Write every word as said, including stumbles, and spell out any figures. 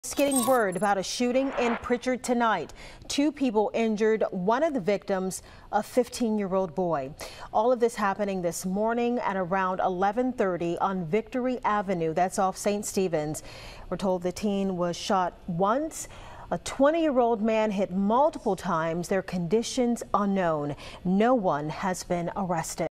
Just getting word about a shooting in Prichard tonight. Two people injured, one of the victims a fifteen-year-old boy. All of this happening this morning at around eleven thirty on Victory Avenue. That's off Saint Stephen's. We're told the teen was shot once. A twenty-year-old man hit multiple times. Their conditions unknown. No one has been arrested.